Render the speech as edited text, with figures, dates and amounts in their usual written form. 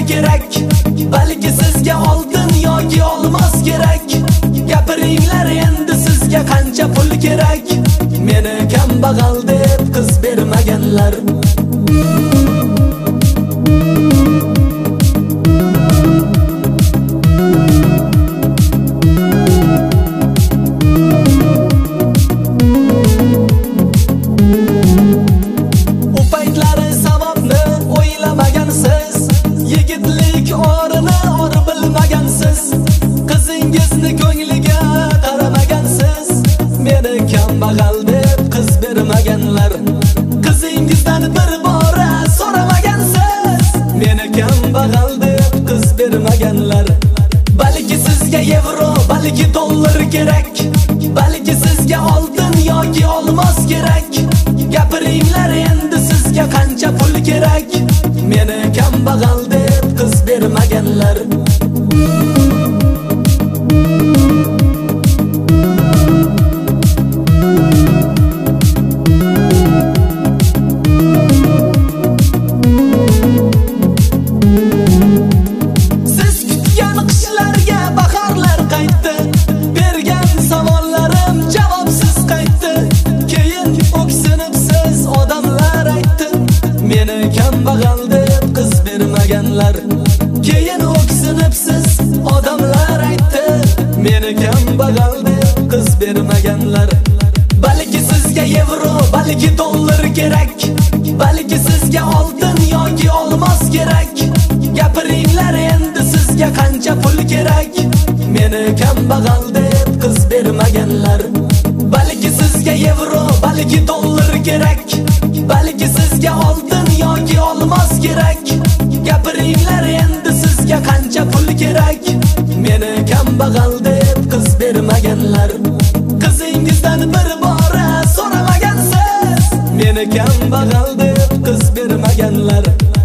kerak. Balki sizga oltin yoki olmos kerak. Gapiringlar endi sizga qancha pul kerak. Meni kambag'al deb qiz bermaganlar. Yigitlik o'rini or bilmagansiz, qizingizni ko'ngliga qaramagansiz. Meni kambag'al deb qiz bermaganlar. Qizingizdan bir bora so'ramagansiz. Meni kambag'al deb qiz bermaganlar. Balki sizga yevro, balki dollar kerak. Balki sizga oltin yoki olmos kerak. Gapiringlar endi sizga qancha pul kerak. Meni kambag'al deb qiz bermaganlar. Siz kutgan qishlarga bahorlar qaytdi. Bergan savollarim javobsiz qaytdi. Keyin o'ksinibsiz odamlar aytdi. Meni kambag'al deb qiz bermaganlar. Keyin o'ksinibsiz odamlar aytdi. Meni kambag'al deb qiz bermaganlar. Balki sizga yevro, balki dollar kerak. Balki sizga oltin yoki olmos kerak. Gapiringlar endi sizga qancha pul kerak. Meni kambag'al deb qiz bermaganlar. Balki sizga yevro, balki dollar kerak. Balki sizga oltin yoki olmos kerak. Gapiringlar endi sizga qancha pul kerak. Meni kambag'al deb qiz bermaganlar. Qizingizdan bir bora so'ramagansiz. Meni kambag'al deb qiz bermaganlar.